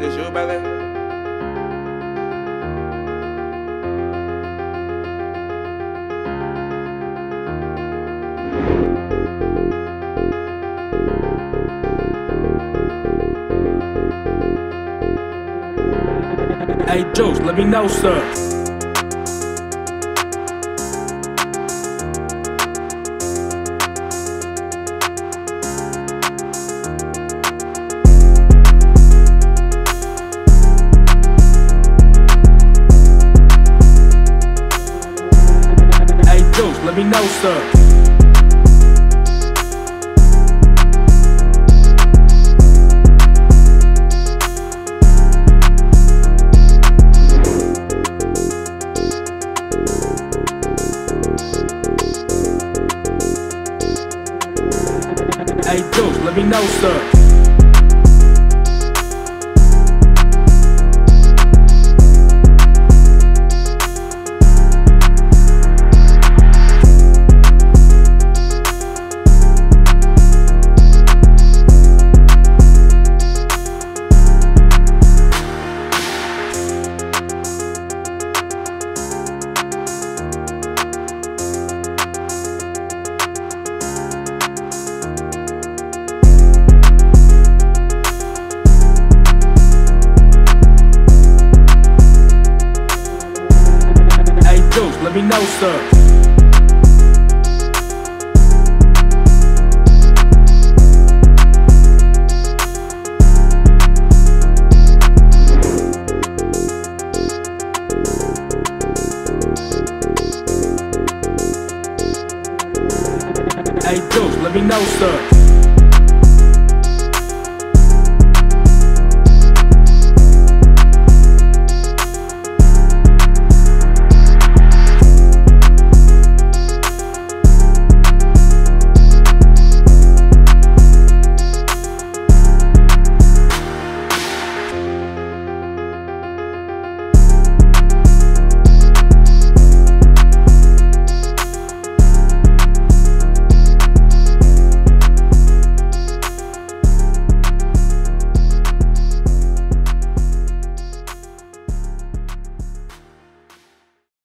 this you, brother? Hey Juce, let me know, sir. Hey Juce, let me know, sir. Hey Juce, let me know, sir. Juce, let me know, sir. Hey Juce, let me know, sir.